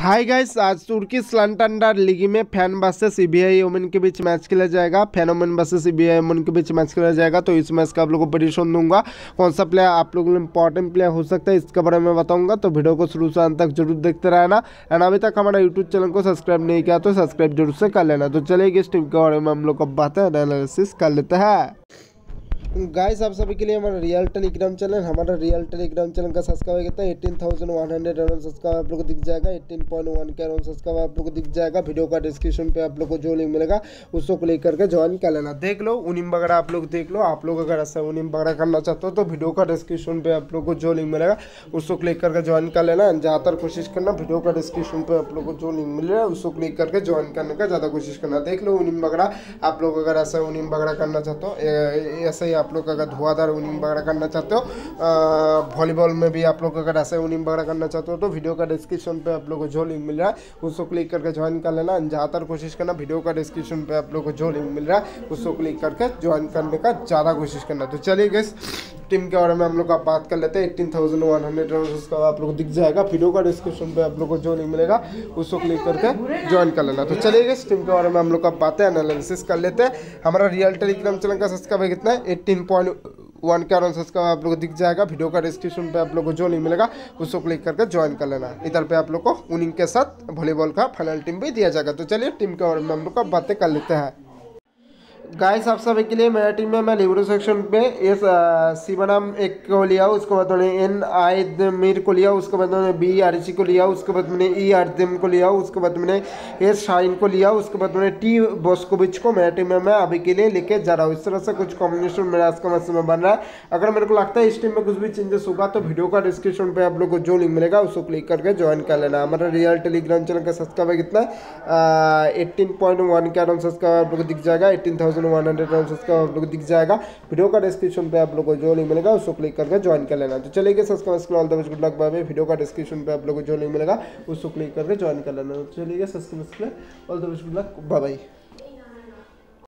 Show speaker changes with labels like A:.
A: हाय guys, आज तुर्की स्लांटांडर लीग में फैन वर्सेस ईबीआई ओमेन के बीच मैच खेला जाएगा। फैन ओमेन वर्सेस ईबीआई ओमेन के बीच मैच खेला जाएगा। तो इस मैच का आप लोगों को प्रेडिक्शन दूंगा, कौन सा प्लेयर आप लोगों के लिए इंपॉर्टेंट प्लेयर हो सकता है इसके बारे में बताऊंगा। तो वीडियो को शुरू से अंत तक जरूर देखते रहना। एंड अभी तक हमारा यूट्यूब चैनल को सब्सक्राइब नहीं किया तो सब्सक्राइब जरूर से कर लेना। तो चलिए इस टीम के बारे में हम लोग अब बातें एनालिसिस कर लेते हैं। गाइस, आप सभी के लिए हमारा रियल टेलीग्राम चैनल का सब्सक्राइब कितना है 18,100 अराउंड सब्सक्राइब आप लोग को दिख जाएगा। 18.1 के अराउंड सब्सक्राइब आप लोग को दिख जाएगा। वीडियो का डिस्क्रिप्शन पे आप लोग को जो लिंक मिलेगा उसको क्लिक करके ज्वाइन कर लेना। देख लो उनिम वगैरह आप लोग देख लो। आप लोग अगर ऐसा उनिम वगैरह करना चाहते हो तो वीडियो का डिस्क्रिप्शन पे आप लोग को जो लिंक मिलेगा उसको क्लिक करके ज्वाइन कर लेना। ज़्यादातर कोशिश करना वीडियो का डिस्क्रिप्शन पे आप लोग को जो लिंक मिल रहा है उसको क्लिक करके ज्वाइन करने का ज़्यादा कोशिश करना। देख लो उनिम वगैरह आप लोग अगर ऐसा उनिम वगैरह करना चाहते हो, ऐसे ही आप लोग अगर धुआंधार उनिम वगैरह करना चाहते हो, वॉलीबॉल में भी आप लोग अगर ऐसे उनिम वगैरह करना चाहते हो तो वीडियो का डिस्क्रिप्शन पे आप लोग को जो लिंक मिल रहा है उसको क्लिक करके ज्वाइन कर लेना। ज़्यादातर कोशिश करना वीडियो का डिस्क्रिप्शन पे आप लोग को जो लिंक मिल रहा है उसको क्लिक करके ज्वाइन करने का ज़्यादा कोशिश करना। तो चलिए गाइस, टीम के बारे में हम लोग आप बात कर लेते हैं। 18,100 रन का आप लोग दिख जाएगा। वीडियो का डिस्क्रिप्शन पे आप लोग को जो लिंक मिलेगा उसको क्लिक करके ज्वाइन कर लेना। तो चलिए गाइस, टीम के बारे में हम लोग आप बातें एनालिसिस कर लेते हैं। हमारा रियल टेलीग्राम चैनल का सब्सक्राइब कितना है 18.1 के अराउंड सब्सक्राइब आप लोग को दिख जाएगा। वीडियो का डिस्क्रिप्शन पे आप लोग को जो लिंक मिलेगा उसको क्लिक करके ज्वाइन कर लेना। इधर पे आप लोग को उनिंग के साथ वॉलीबॉल का फाइनल टीम भी दिया जाएगा। तो चलिए टीम के बारे में हम लोग आप बातें कर लेते हैं। गाइस, आप सभी के लिए मेरा टीम में मैं लिबरो सेक्शन पे इस शिवनाम एक को लिया, उसके बाद मैंने एन आई मीर को लिया, उसके बाद मैंने बी आरसी को लिया, उसके बाद मैंने ई आरदिम को लिया, उसके बाद मैंने एस शाइन को लिया, उसके बाद मैंने टी बॉस्कोविच को मेरा टीम में मैं अभी के लिए लेके जा रहा हूँ। इस तरह से कुछ कॉम्बिनेशन मेरा आज का मैच में बन रहा है। अगर मेरे को लगता है इस टीम में कुछ भी चेंजेस होगा तो वीडियो का डिस्क्रिप्शन पे आप लोग को जो लिंक मिलेगा उसको क्लिक करके ज्वाइन कर लेना। हमारा रियल टेलीग्राम चैनल का सब्सक्राइब कितना है 18.1 के अराउंड सब्सक्राइब आप लोग को दिख जाएगा। 18,100 रन का आप लोग दिख जाएगा। वीडियो का डिस्क्रिप्शन पे आप लोग को जो लिंक मिलेगा उसको क्लिक करके ज्वाइन कर लेना। तो चलिए subscribe all the best, good luck, bye bye. Video का डिस्क्रिप्शन पे आप लोग को जो लिंक मिलेगा उसको क्लिक करके ज्वाइन कर लेना। तो चलिए subscribe all the best, good luck, bye bye.